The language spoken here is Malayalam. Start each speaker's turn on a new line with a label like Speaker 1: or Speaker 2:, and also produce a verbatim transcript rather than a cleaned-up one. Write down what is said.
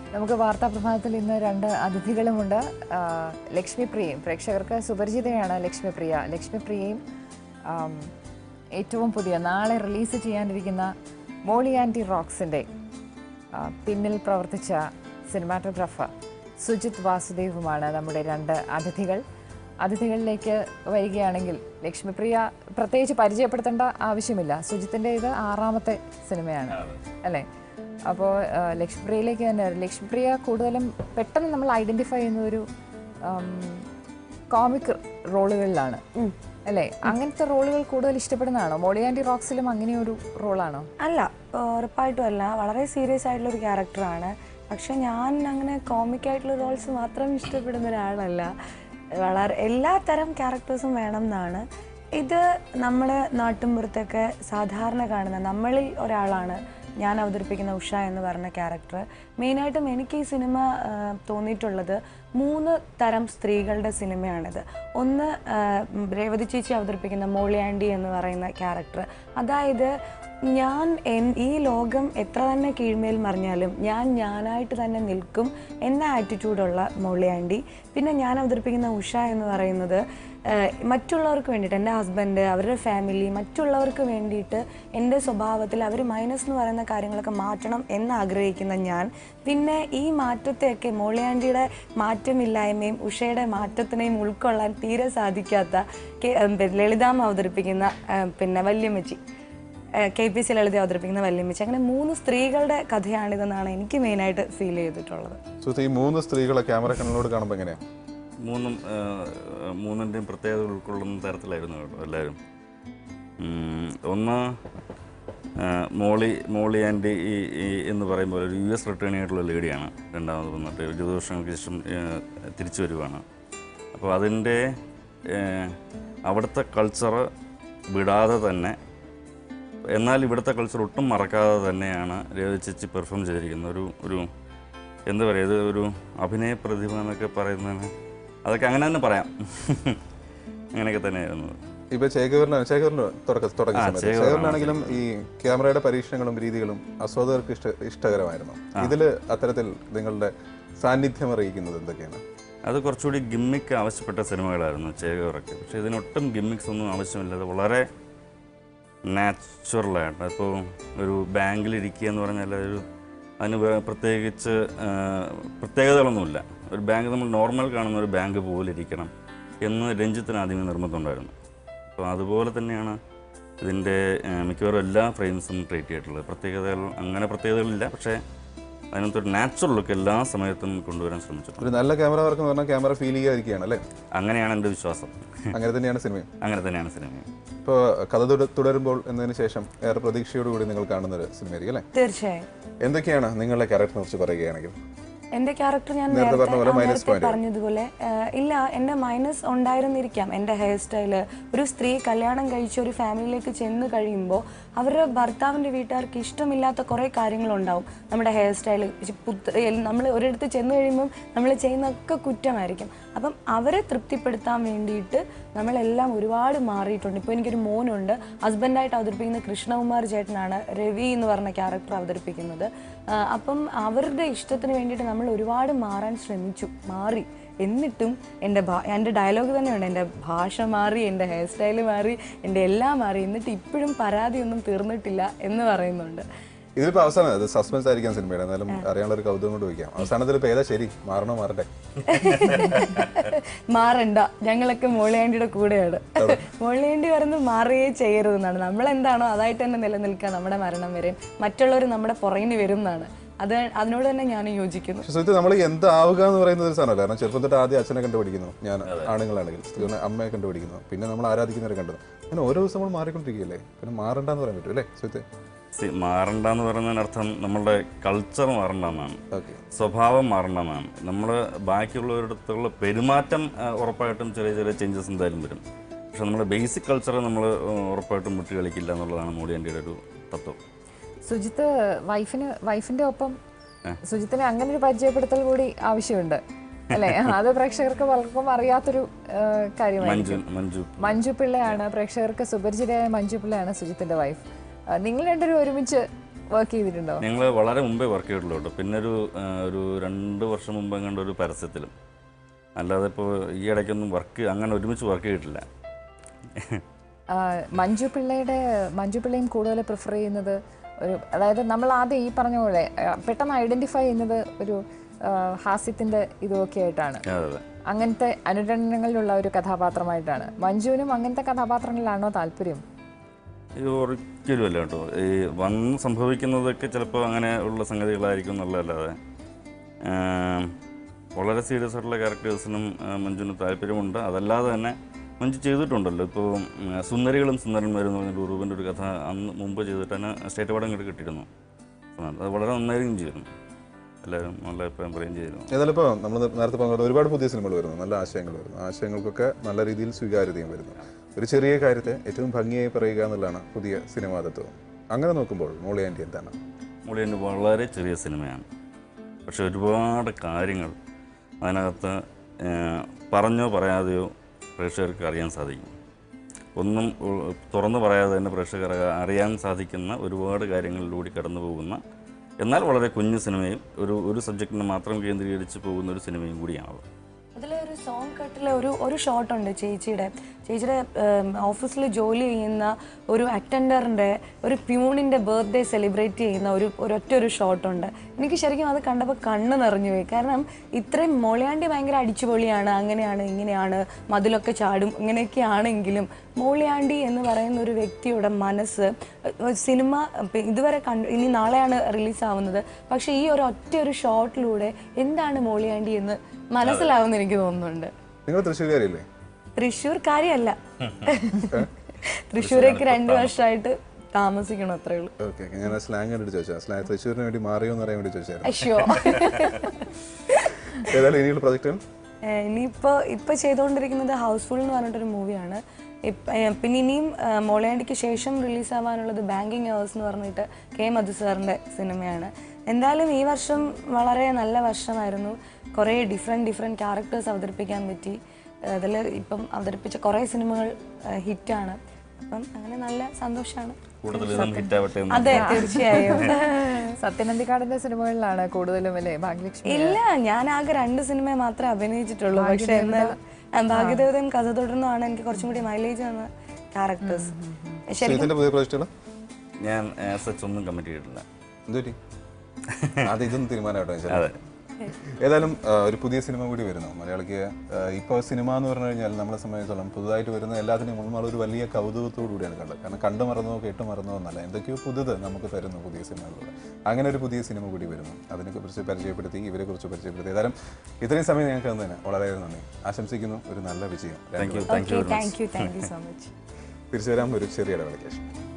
Speaker 1: നമുക്ക് വാർത്താ പ്രഭാതത്തിൽ ഇന്ന് രണ്ട് അതിഥികളുമുണ്ട്. ലക്ഷ്മിപ്രിയയും, പ്രേക്ഷകർക്ക് സുപരിചിതയാണ് ലക്ഷ്മിപ്രിയ. ലക്ഷ്മിപ്രിയയും ഏറ്റവും പുതിയ നാളെ റിലീസ് ചെയ്യാനിരിക്കുന്ന മോളി ആൻറ്റി റോക്സിൻ്റെ പിന്നിൽ പ്രവർത്തിച്ച സിനിമാറ്റോഗ്രാഫർ സുജിത് വാസുദേവുമാണ് നമ്മുടെ രണ്ട് അതിഥികൾ. അതിഥികളിലേക്ക് വരികയാണെങ്കിൽ ലക്ഷ്മിപ്രിയ പ്രത്യേകിച്ച് പരിചയപ്പെടുത്തേണ്ട ആവശ്യമില്ല. സുജിത്തിൻ്റെ ഇത് ആറാമത്തെ സിനിമയാണ് അല്ലേ? അപ്പോൾ ലക്ഷ്മിപ്രിയയിലേക്ക് തന്നെ. ലക്ഷ്മിപ്രിയ കൂടുതലും പെട്ടെന്ന് നമ്മൾ ഐഡൻറ്റിഫൈ ചെയ്യുന്ന ഒരു കോമിക് റോളുകളിലാണ് അല്ലേ? അങ്ങനത്തെ റോളുകൾ കൂടുതൽ ഇഷ്ടപ്പെടുന്നതാണോ? മോളി ആൻറ്റി റോക്സിലും അങ്ങനെ ഒരു റോളാണോ?
Speaker 2: അല്ല, ഉറപ്പായിട്ടും അല്ല. വളരെ സീരിയസ് ആയിട്ടുള്ള ഒരു ക്യാരക്ടറാണ്. പക്ഷെ ഞാൻ അങ്ങനെ കോമിക് ആയിട്ടുള്ള റോൾസ് മാത്രം ഇഷ്ടപ്പെടുന്ന ഒരാളല്ല. വളരെ എല്ലാ തരം ക്യാരക്ടേഴ്സും വേണം എന്നാണ്. ഇത് നമ്മുടെ നാട്ടിൻപുറത്തൊക്കെ സാധാരണ കാണുന്ന നമ്മളിൽ ഒരാളാണ് ഞാൻ അവതരിപ്പിക്കുന്ന ഉഷ എന്ന് പറഞ്ഞ ക്യാരക്ടർ. മെയിനായിട്ടും എനിക്ക് ഈ സിനിമ തോന്നിയിട്ടുള്ളത് മൂന്ന് തരം സ്ത്രീകളുടെ സിനിമയാണിത്. ഒന്ന് രേവതി ചേച്ചി അവതരിപ്പിക്കുന്ന മോളി ആൻറ്റി എന്ന് പറയുന്ന ക്യാരക്ടർ. അതായത് ഞാൻ ഈ ലോകം എത്ര തന്നെ കീഴ്മേൽ മറിഞ്ഞാലും ഞാൻ ഞാനായിട്ട് തന്നെ നിൽക്കും എന്ന ആറ്റിറ്റ്യൂഡുള്ള മോളി ആൻറ്റി. പിന്നെ ഞാൻ അവതരിപ്പിക്കുന്ന ഉഷ എന്ന് പറയുന്നത് മറ്റുള്ളവർക്ക് വേണ്ടിയിട്ട്, എൻ്റെ ഹസ്ബൻഡ്, അവരുടെ ഫാമിലി, മറ്റുള്ളവർക്ക് വേണ്ടിയിട്ട് എൻ്റെ സ്വഭാവത്തിൽ അവർ മൈനസ് എന്ന് പറയുന്ന കാര്യങ്ങളൊക്കെ മാറ്റണം എന്നാഗ്രഹിക്കുന്ന ഞാൻ. പിന്നെ ഈ മാറ്റത്തെയൊക്കെ മോളി ആൻറ്റിയുടെ മാറ്റമില്ലായ്മയും ഉഷയുടെ മാറ്റത്തിനെയും ഉൾക്കൊള്ളാൻ തീരെ സാധിക്കാത്ത ലളിതാമ്മ അവതരിപ്പിക്കുന്ന പിന്നെ വല്യമ്മച്ചി, കെ പി സി ലളിത അവതരിപ്പിക്കുന്ന വല്യമ്മച്ചി, അങ്ങനെ മൂന്ന് സ്ത്രീകളുടെ കഥയാണിതെന്നാണ് എനിക്ക് മെയിനായിട്ട് ഫീൽ ചെയ്തിട്ടുള്ളത്.
Speaker 3: ഈ മൂന്ന് സ്ത്രീകളെ ക്യാമറ കണ്ണിലോട് കാണുമ്പോൾ എങ്ങനെയാണ്?
Speaker 4: മൂന്നും മൂന്നിൻ്റെയും പ്രത്യേകത ഉൾക്കൊള്ളുന്ന തരത്തിലായിരുന്നു കേട്ടോ എല്ലാവരും. ഒന്ന് മോളി മോളി ആൻറ്റി ഈ എന്ന് പറയുമ്പോൾ ഒരു യു എസ് റിട്ടേൺ ആയിട്ടുള്ള ലേഡിയാണ്. രണ്ടാമത് വന്നിട്ട് ഇരുപത് വർഷങ്ങൾക്ക് ശേഷം തിരിച്ചു വരുവാണ്. അപ്പോൾ അതിൻ്റെ അവിടുത്തെ കൾച്ചറ് വിടാതെ തന്നെ, എന്നാൽ ഇവിടുത്തെ കൾച്ചർ ഒട്ടും മറക്കാതെ തന്നെയാണ് രേവതി ചേച്ചി പെർഫോം ചെയ്തിരിക്കുന്നത്. ഒരു ഒരു എന്താ പറയുക, ഇത് ഒരു അഭിനയ പ്രതിഭ എന്നൊക്കെ പറയുന്നതിന് അതൊക്കെ അങ്ങനെ തന്നെ പറയാം. അങ്ങനെയൊക്കെ തന്നെയായിരുന്നു.
Speaker 3: ഇപ്പൊ ചേകവറിനാണ് ചേകവറിന് തുടങ്ങിയ ചേകവറിനാണെങ്കിലും ഈ ക്യാമറയുടെ പരീക്ഷണങ്ങളും രീതികളും ആസ്വാദകർക്ക് ഇഷ്ട ഇഷ്ടകരമായിരുന്നു. ഇതില് അത്തരത്തിൽ നിങ്ങളുടെ സാന്നിധ്യം അറിയിക്കുന്നത് എന്തൊക്കെയാണ്?
Speaker 4: അത് കുറച്ചുകൂടി ഗിമ്മിക്ക് ആവശ്യപ്പെട്ട സിനിമകളായിരുന്നു ചേകവറൊക്കെ. പക്ഷെ ഇതിനൊട്ടും ഗിമ്മിക്സ് ഒന്നും ആവശ്യമില്ലാതെ വളരെ നാച്ചുറലായിട്ട്. ഇപ്പോൾ ഒരു ബാങ്കിലിരിക്കുക എന്ന് പറഞ്ഞാൽ ഒരു അതിന് പ്രത്യേകിച്ച് പ്രത്യേകതകളൊന്നുമില്ല. ഒരു ബാങ്ക് നമ്മൾ നോർമൽ കാണുന്ന ഒരു ബാങ്ക് പോലെ ഇരിക്കണം എന്ന് രഞ്ജിത്തിന് ആദ്യമേ നിർബന്ധമുണ്ടായിരുന്നു. അപ്പോൾ അതുപോലെ തന്നെയാണ് ഇതിൻ്റെ മിക്കവാറും എല്ലാ ഫ്രെയിംസും ക്രിയേറ്റ് ചെയ്തിട്ടുള്ളത്. പ്രത്യേകതകൾ അങ്ങനെ പ്രത്യേകതകളില്ല, പക്ഷേ അതിനകത്തൊരു നാച്ചുറൽ ലുക്ക് എല്ലാ സമയത്തും കൊണ്ടുവരാൻ ശ്രമിച്ചു.
Speaker 3: ഒരു നല്ല ക്യാമറ വർക്ക് എന്ന് പറഞ്ഞാൽ ക്യാമറ ഫീൽ ചെയ്യാതിരിക്കുകയാണ് അല്ലേ?
Speaker 4: അങ്ങനെയാണ് എൻ്റെ വിശ്വാസം.
Speaker 3: അങ്ങനെ തന്നെയാണ് സിനിമയും.
Speaker 4: അങ്ങനെ തന്നെയാണ് സിനിമയും.
Speaker 3: ഇപ്പോൾ കഥ തുടരുമ്പോൾ എന്നതിന് ശേഷം ഏറെ പ്രതീക്ഷയോടുകൂടി നിങ്ങൾ കാണുന്ന ഒരു സിനിമയായിരിക്കും അല്ലേ?
Speaker 2: തീർച്ചയായും.
Speaker 3: എന്തൊക്കെയാണ് നിങ്ങളുടെ ക്യാരക്ടറിനെ കുറിച്ച് പറയുകയാണെങ്കിൽ?
Speaker 2: എൻ്റെ ക്യാരക്ടർ ഞാൻ നേരത്തെ പറഞ്ഞതുപോലെ ഇല്ല, എൻ്റെ മൈനസ് ഉണ്ടായിരുന്നിരിക്കാം. എൻ്റെ ഹെയർ സ്റ്റൈല്, ഒരു സ്ത്രീ കല്യാണം കഴിച്ച് ഒരു ഫാമിലിയിലേക്ക് ചെന്ന് കഴിയുമ്പോൾ അവരുടെ ഭർത്താവിൻ്റെ വീട്ടുകാർക്ക് ഇഷ്ടമില്ലാത്ത കുറേ കാര്യങ്ങളുണ്ടാവും. നമ്മുടെ ഹെയർ സ്റ്റൈല് നമ്മൾ ഒരിടത്ത് ചെന്ന് കഴിയുമ്പം നമ്മൾ ചെയ്യുന്നതൊക്കെ കുറ്റമായിരിക്കും. അപ്പം അവരെ തൃപ്തിപ്പെടുത്താൻ വേണ്ടിയിട്ട് നമ്മളെല്ലാം ഒരുപാട് മാറിയിട്ടുണ്ട്. ഇപ്പോൾ എനിക്കൊരു മോനുണ്ട്. ഹസ്ബൻഡായിട്ട് അവതരിപ്പിക്കുന്ന കൃഷ്ണകുമാർ ചേട്ടനാണ് രവി എന്ന് പറഞ്ഞ ക്യാരക്ടർ അവതരിപ്പിക്കുന്നത്. അപ്പം അവരുടെ ഇഷ്ടത്തിന് വേണ്ടിയിട്ട് നമ്മൾ ഒരുപാട് മാറാൻ ശ്രമിച്ചു, മാറി. എന്നിട്ടും എൻ്റെ ഭാ എൻ്റെ ഡയലോഗ് തന്നെയുണ്ട്, എൻ്റെ ഭാഷ മാറി, എൻ്റെ ഹെയർ സ്റ്റൈല് മാറി, എൻ്റെ എല്ലാം മാറി, എന്നിട്ട് ഇപ്പോഴും പരാതിയൊന്നും തീർന്നിട്ടില്ല എന്ന് പറയുന്നുണ്ട്.
Speaker 3: ഇതിലിപ്പോൾ അവസാനം അത് സസ്പെൻസ് ആയിരിക്കാം സിനിമയുടെ, എന്നാലും അറിയാനുള്ള ഒരു കൗതുകം കൊണ്ട് ചോദിക്കാം. അവസാനത്തിൽ ഇപ്പോൾ ഏതാ ശരി, മാറണോ മാറട്ടെ?
Speaker 2: മാറണ്ട, ഞങ്ങളൊക്കെ മോളിയാണ്ടിയുടെ കൂടെയാണ്. മോളിയാണ്ടി പറയുന്നത് മാറുകയേ ചെയ്യരുതെന്നാണ്. നമ്മളെന്താണോ അതായിട്ട് തന്നെ നിലനിൽക്കുക നമ്മുടെ മരണം വരെ. മറ്റുള്ളവർ നമ്മുടെ പുറകിന് വരും എന്നാണ്. അത് അതിനോട് തന്നെ ഞാൻ യോജിക്കുന്നു.
Speaker 3: സുഹൃത്ത്, നമ്മൾ എന്താവുക എന്ന് പറയുന്നത് ഒരു സാധനമല്ല. കാരണം ചെറുപ്പം തൊട്ട് ആദ്യം അച്ഛനെ കണ്ടുപിടിക്കുന്നു, ഞാൻ ആണുങ്ങളാണെങ്കിൽ സ്ത്രീകളെ അമ്മയെ കണ്ടുപിടിക്കുന്നു, പിന്നെ നമ്മൾ ആരാധിക്കുന്നവരെ കണ്ടത്. അങ്ങനെ ഓരോ ദിവസം നമ്മൾ മാറിക്കൊണ്ടിരിക്കുകയല്ലേ? പിന്നെ മാറണ്ടെന്ന് പറയാൻ പറ്റും അല്ലേ സുഹൃത്ത്?
Speaker 4: മാറണ്ടെന്ന് പറയുന്നതിനർത്ഥം നമ്മളുടെ കൾച്ചർ മാറണ്ടെന്നാണ്, സ്വഭാവം മാറണ്ടെന്നാണ്. നമ്മൾ ബാക്കിയുള്ളവരുടെ പെരുമാറ്റം ഉറപ്പായിട്ടും ചെറിയ ചെറിയ ചേഞ്ചസ് എന്തായാലും വരും. പക്ഷെ നമ്മുടെ ബേസിക് കൾച്ചർ നമ്മൾ ഉറപ്പായിട്ടും വിട്ട് കളിക്കില്ല എന്നുള്ളതാണ് മോളി ആൻറ്റിയുടെ ഒരു തത്വം.
Speaker 1: സുജിത്ത് വൈഫിന് വൈഫിന്റെ ഒപ്പം സുജിത്തിന് അങ്ങനെ ഒരു പരിചയപ്പെടുത്തൽ കൂടി ആവശ്യമുണ്ട് അല്ലേ? അത് പ്രേക്ഷകർക്ക് പലർക്കും അറിയാത്തൊരു കാര്യമായിരിക്കും. മഞ്ജു പിള്ളയാണ് പ്രേക്ഷകർക്ക് സുപരിചിതയായ മഞ്ജു പിള്ളയാണ് സുജിത്തിന്റെ വൈഫ്. നിങ്ങൾ രണ്ടുപേരും ഒരുമിച്ച് വർക്ക് ചെയ്തിട്ടുണ്ടോ?
Speaker 4: ഞങ്ങൾ വളരെ മുമ്പേ വർക്ക് ചെയ്തിട്ടുള്ളൂ കേട്ടോ. പിന്നെ ഒരു ആ, ഒരു രണ്ട് വർഷം മുമ്പ് കണ്ട ഒരു പരസ്യത്തിലും, അല്ലാതെ ഇപ്പോൾ ഈ ഇടയ്ക്കൊന്നും വർക്ക് അങ്ങനെ ഒരുമിച്ച് വർക്ക് ചെയ്തിട്ടില്ല.
Speaker 1: ആ, മഞ്ജു പിള്ളയുടെ മഞ്ജു പിള്ളയും കൂടുതൽ പ്രിഫർ ചെയ്യുന്നത് ഒരു, അതായത് നമ്മൾ ആദ്യം ഈ പറഞ്ഞ പോലെ ആ, പെട്ടെന്ന് ഐഡന്റിഫൈ ചെയ്യുന്നത് ഒരു ആ, ഹാസ്യത്തിന്റെ ഇതൊക്കെ ആയിട്ടാണ്.
Speaker 4: അതെ,
Speaker 1: അങ്ങനത്തെ അനുരണനങ്ങളിലുള്ള ഒരു കഥാപാത്രമായിട്ടാണ്. മഞ്ജുവിനും അങ്ങനത്തെ കഥാപാത്രങ്ങളിലാണോ താല്പര്യം?
Speaker 4: ഇത് ഒരിക്കലും അല്ല കേട്ടോ. ഈ വന്ന് സംഭവിക്കുന്നതൊക്കെ ചിലപ്പോൾ അങ്ങനെ ഉള്ള സംഗതികളായിരിക്കും എന്നുള്ളതല്ലാതെ വളരെ സീരിയസ് ആയിട്ടുള്ള ക്യാരക്ടേഴ്സിനും മഞ്ജുവിന് താല്പര്യമുണ്ട്. അതല്ലാതെ തന്നെ മഞ്ജു ചെയ്തിട്ടുണ്ടല്ലോ. ഇപ്പോൾ സുന്ദരികളും സുന്ദരന്മാരും എന്ന് പറഞ്ഞൊരു ഉറൂബിൻ്റെ ഒരു കഥ അന്ന് മുമ്പ് ചെയ്തിട്ട് തന്നെ സ്റ്റേറ്റ് അവാർഡ് ഇങ്ങോട്ട് കിട്ടിയിരുന്നു. അത് വളരെ നന്നായിരിക്കും ചെയ്തിരുന്നു. എല്ലാവരും നല്ല അഭിപ്രായം പറയുകയും ചെയ്തിരുന്നു.
Speaker 3: ഏതായാലും ഇപ്പോൾ നമ്മൾ നേരത്തെ പറഞ്ഞ ഒരുപാട് പുതിയ സിനിമകൾ വരുന്നു, നല്ല ആശയങ്ങൾ വരുന്നു. ആശയങ്ങൾക്കൊക്കെ നല്ല രീതിയിൽ സ്വീകാര്യതയും വരുന്നു. ഒരു ചെറിയ കാര്യത്തെ ഏറ്റവും ഭംഗിയായി പറയുക എന്നുള്ളതാണ് പുതിയ സിനിമാ തത്വം. അങ്ങനെ നോക്കുമ്പോൾ മോളി ആൻറ്റി എന്താണ്?
Speaker 4: മോളി ആൻറ്റി വളരെ ചെറിയ സിനിമയാണ്, പക്ഷെ ഒരുപാട് കാര്യങ്ങൾ അതിനകത്ത് പറഞ്ഞോ പറയാതെയോ പ്രേക്ഷകർക്ക് അറിയാൻ സാധിക്കും. ഒന്നും തുറന്നു പറയാതെ തന്നെ പ്രേക്ഷകർ അറിയാൻ സാധിക്കുന്ന ഒരുപാട് കാര്യങ്ങളിലൂടെ കടന്നു പോകുന്ന, എന്നാൽ വളരെ കുഞ്ഞു സിനിമയും ഒരു ഒരു സബ്ജക്റ്റിനെ മാത്രം കേന്ദ്രീകരിച്ച് പോകുന്ന ഒരു സിനിമയും കൂടിയാണത്.
Speaker 2: അതിലൊരു സോങ് കട്ടിലെ ഒരു ഒരു ഷോട്ടുണ്ട് ചേച്ചിയുടെ ചേച്ചിയുടെ ഓഫീസിൽ ജോലി ചെയ്യുന്ന ഒരു അറ്റൻഡറിൻ്റെ ഒരു പ്യൂണിൻ്റെ ബർത്ത്ഡേ സെലിബ്രേറ്റ് ചെയ്യുന്ന ഒരു ഒരൊറ്റ ഒരു ഷോട്ടുണ്ട്. എനിക്ക് ശരിക്കും അത് കണ്ടപ്പോൾ കണ്ണ് നിറഞ്ഞു പോയി. കാരണം ഇത്രയും മോളിയാണ്ടി ഭയങ്കര അടിച്ചുപൊളിയാണ്, അങ്ങനെയാണ് ഇങ്ങനെയാണ്, മതിലൊക്കെ ചാടും, ഇങ്ങനെയൊക്കെ ആണെങ്കിലും മോളിയാണ്ടി എന്ന് പറയുന്ന ഒരു വ്യക്തിയുടെ മനസ്സ് സിനിമ ഇതുവരെ കണ്ടു, ഇനി നാളെയാണ് റിലീസാവുന്നത്, പക്ഷേ ഈ ഒരു ഒറ്റ ഒരു ഷോട്ടിലൂടെ എന്താണ് മോളിയാണ്ടി എന്ന് മനസ്സിലാവുമെന്ന് എനിക്ക് തോന്നുന്നുണ്ട്.
Speaker 3: നിങ്ങൾ തൃശ്ശൂർക്കാരിയല്ലേ?
Speaker 2: തൃശ്ശൂർക്കാരിയല്ല, തൃശ്ശൂരേക്ക് രണ്ടു വർഷമായിട്ട് താമസിക്കണം, അത്രേ ഉള്ളൂ.
Speaker 3: ഓക്കെ, ഞാൻ സ്ലാങ് കണ്ടിട്ട് ചോദിച്ചാൽ സ്ലാങ് തൃശ്ശൂരിന് വേണ്ടി മാറിയോ എന്ന് അറിയാൻ വേണ്ടി ചോദിച്ചായിരുന്നു.
Speaker 2: അയ്യോ,
Speaker 3: ഏതായാലും ഇനിയുള്ള പ്രൊജക്റ്റുകൾ
Speaker 2: ഇനിയിപ്പോൾ ഇപ്പോൾ ചെയ്തുകൊണ്ടിരിക്കുന്നത് ഹൗസ്ഫുൾ എന്ന് പറഞ്ഞിട്ടൊരു മൂവിയാണ്. പിന്നെ ഇനിയും മോളിയാണ്ടിക്ക് ശേഷം റിലീസാവാനുള്ളത് ബാങ്കിങ് അവേഴ്സ് എന്ന് പറഞ്ഞിട്ട് കെ മധു സാറിൻ്റെ സിനിമയാണ്. എന്തായാലും ഈ വർഷം വളരെ നല്ല വർഷമായിരുന്നു. കുറേ ഡിഫറെൻറ്റ് ഡിഫറെൻറ്റ് ക്യാരക്ടേഴ്സ് അവതരിപ്പിക്കാൻ പറ്റി. അതിൽ ഇപ്പം അവതരിപ്പിച്ച കുറേ സിനിമകൾ ഹിറ്റാണ്. അപ്പം അങ്ങനെ നല്ല സന്തോഷമാണ്. അതെ, തീർച്ചയായും.
Speaker 1: സത്യനന്ദിക്കാടിന്റെ സിനിമകളിലാണ് കൂടുതലും അല്ലേ ഭാഗ്യലക്ഷ്മി?
Speaker 2: ഇല്ല, ഞാൻ ആകെ രണ്ട് സിനിമ മാത്രമേ അഭിനയിച്ചിട്ടുള്ളൂ. പക്ഷെ എന്നാൽ ഭാഗ്യദേവതയും കഥ തുടർന്നുമാണ് എനിക്ക് കുറച്ചും കൂടി മൈലേജ് തന്ന ക്യാരക്ടേഴ്സ്.
Speaker 4: ഞാൻ ഒന്നും കമ്മിറ്റ് ചെയ്തിട്ടില്ല.
Speaker 3: അത് ഇതൊന്നും തീരുമാനമായിട്ടോ. ഏതായാലും ഒരു പുതിയ സിനിമ കൂടി വരുന്നു മലയാളിക്ക്. ഇപ്പോൾ സിനിമ എന്ന് പറഞ്ഞു കഴിഞ്ഞാൽ നമ്മളെ സംബന്ധിച്ചോളം പുതുതായിട്ട് വരുന്ന എല്ലാത്തിനും നമ്മളൊരു വലിയ കൗതുകത്തോടു കൂടിയാണ് കണ്ടത്. കാരണം കണ്ടു മറന്നോ കേട്ടു മറന്നോ എന്നല്ല, എന്തൊക്കെയോ പുതുത് നമുക്ക് തരുന്നു പുതിയ സിനിമകളിലൂടെ. അങ്ങനെ ഒരു പുതിയ സിനിമ കൂടി വരുന്നു, അതിനെക്കുറിച്ച് പരിചയപ്പെടുത്തി, ഇവരെ കുറിച്ച് പരിചയപ്പെടുത്തി. ഏതായാലും ഇത്രയും സമയം ഞങ്ങൾക്ക് തന്നെ വളരെ നന്ദി ആശംസിക്കുന്നു. ഒരു നല്ല വിജയം.
Speaker 2: Thank you thank you so much.
Speaker 3: തിരിച്ചു വരാം ഒരു ചെറിയ ഇടവേളയ്ക്ക് ശേഷം.